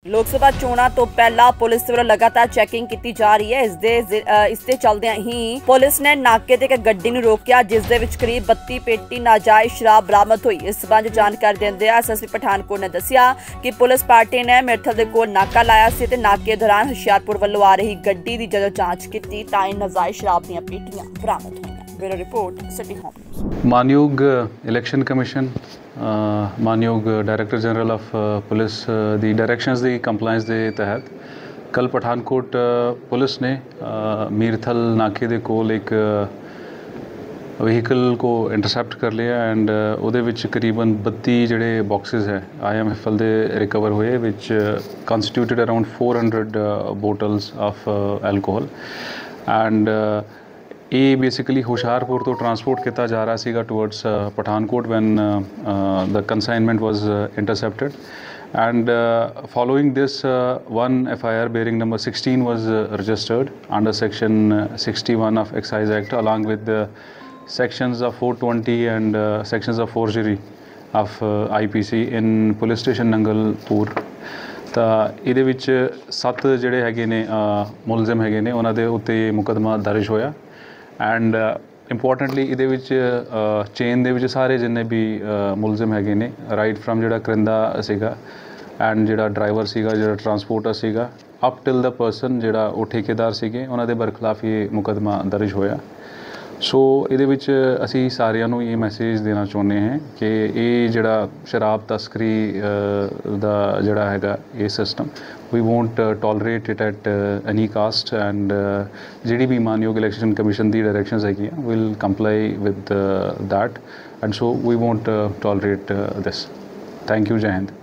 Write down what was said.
लोक सभा चोणां तो पहला पुलिस वालों लगातार चैकिंग की जा रही है। इसके चलदे ही पुलिस ने नाके ते एक गड्डी नूं रोकिया जिस दे विच करीब 32 पेटी नाजायज शराब बरामद हुई। इस संबंध जानकारी देंदे एसएसपी पठानकोट ने दस्सिया कि पुलिस पार्टी ने मिरथल दे कोल नाका लाया सी ते नाके दौरान हुशियारपुर वालों आ रही गड्डी की जदों जांच की तां नाजायज शराब दीआं पेटियां बरामद हुई। Bureau report city home news. मानयोग इलैक्शन कमीशन मानयोग डायरैक्टर जनरल ऑफ पुलिस दी डायरैक्शंस दी कंप्लाइंस दे तहत कल पठानकोट पुलिस ने मीरथल नाके दे कोल एक व्हीकल को इंटरसेप्ट कर लिया एंड उहदे विच करीबन 32 जिहड़े बॉक्सेस है IMFL दे रिकवर हुए which constituted around 400 bottles of alcohol and ये बेसिकली हुशियारपुर तो ट्रांसपोर्ट किया जा रहा सीगा towards Pathankot when the consignment was intercepted and following this one FIR bearing number 16 was registered under section 61 of Excise Act along with the sections of 420 and sections of forgery of IPC in police station Nangalpur। ਤਾਂ ਇਹਦੇ ਵਿੱਚ 7 ਜਿਹੜੇ ਹੈਗੇ ਨੇ ਮੁਲਜ਼ਮ ਹੈਗੇ ਨੇ ਉਹਨਾਂ ਦੇ ਉੱਤੇ ਮੁਕੱਦਮਾ ਦਰਜ ਹੋਇਆ ਐਂਡ ਇੰਪੋਰਟੈਂਟਲੀ ਇਹਦੇ ਵਿੱਚ ਚੇਨ ਦੇ ਵਿੱਚ ਸਾਰੇ ਜਿੰਨੇ ਵੀ ਮੁਲਜ਼ਮ ਹੈਗੇ ਨੇ ਰਾਈਟ ਫਰਮ ਜਿਹੜਾ ਕਰਿੰਦਾ ਸੀਗਾ ਐਂਡ ਜਿਹੜਾ ਡਰਾਈਵਰ ਸੀਗਾ ਜਿਹੜਾ ਟਰਾਂਸਪੋਰਟਰ ਸੀਗਾ ਅਪ ਟਿਲ ਦਾ ਪਰਸਨ ਜਿਹੜਾ ਉਹ ਠੇਕੇਦਾਰ ਸੀਗੇ ਉਹਨਾਂ ਦੇ ਬਰਖਲਾਫ ਇਹ ਮੁਕੱਦਮਾ ਦਰਜ ਹੋਇਆ। ਸੋ ਇਹਦੇ ਵਿੱਚ ਅਸੀਂ ਸਾਰਿਆਂ ਨੂੰ ਇਹ ਮੈਸੇਜ ਦੇਣਾ ਚਾਹੁੰਦੇ ਹਾਂ ਕਿ ਇਹ ਜਿਹੜਾ ਸ਼ਰਾਬ ਤਸਕਰੀ ਦਾ ਜਿਹੜਾ ਹੈਗਾ ਇਹ system we won't tolerate it at any cost and ਜਿਹੜੀ ਵੀ ਮਾਨਯੋਗ ਇਲੈਕਸ਼ਨ ਕਮਿਸ਼ਨ ਦੀ ਡਾਇਰੈਕਸ਼ਨਸ ਹੈਗੀਆਂ will comply with that and so we won't tolerate this। Thank you, Jai Hind।